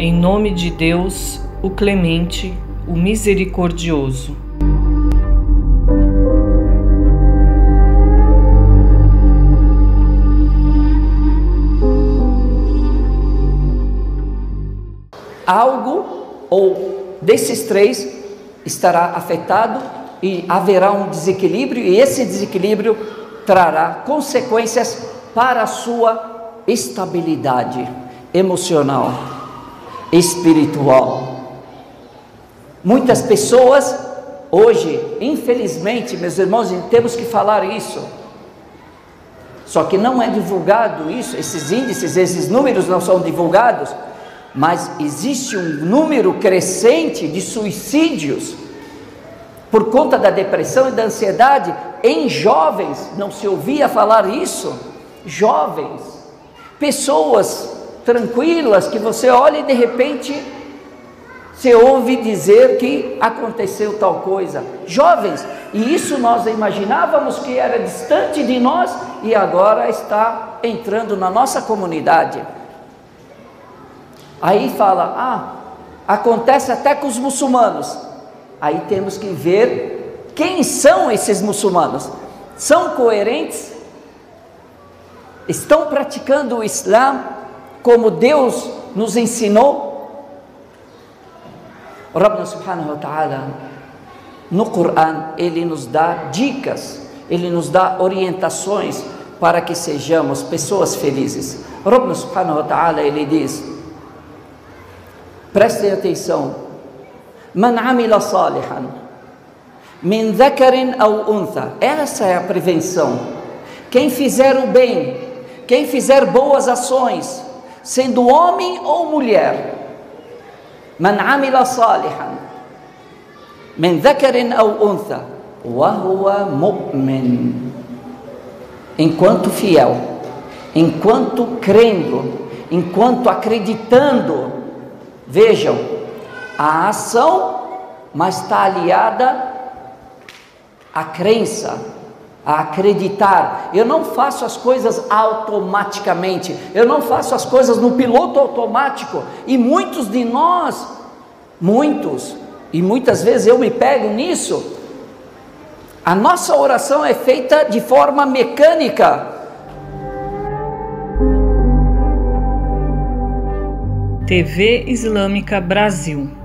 Em nome de Deus, o Clemente, o Misericordioso. Algo ou desses três estará afetado e haverá um desequilíbrio, e esse desequilíbrio trará consequências para a sua estabilidade emocional, espiritual. Muitas pessoas hoje, infelizmente, meus irmãos, temos que falar isso, só que não é divulgado isso, esses índices, esses números não são divulgados, mas existe um número crescente de suicídios por conta da depressão e da ansiedade em jovens. Não se ouvia falar isso. Jovens, pessoas tranquilas que você olha e de repente você ouve dizer que aconteceu tal coisa. Jovens, e isso nós imaginávamos que era distante de nós e agora está entrando na nossa comunidade. Aí fala, acontece até com os muçulmanos. Aí temos que ver quem são esses muçulmanos. São coerentes? Estão praticando o Islã como Deus nos ensinou? O Rabbna subhanahu wa ta'ala, no Coran, Ele nos dá dicas, Ele nos dá orientações para que sejamos pessoas felizes. O Rabbna subhanahu wa ta'ala, Ele diz, prestem atenção, man amila salihan, min dhakarin aw untha, essa é a prevenção. Quem fizer o bem, quem fizer boas ações, sendo homem ou mulher, man amila salihan, min dhakarin aw untha, wa huwa mu'min, enquanto fiel, enquanto crendo, enquanto acreditando. Vejam, a ação, mas está aliada à crença, a acreditar. Eu não faço as coisas automaticamente, eu não faço as coisas no piloto automático, e muitos de nós, e muitas vezes eu me pego nisso, a nossa oração é feita de forma mecânica. TV Islâmica Brasil.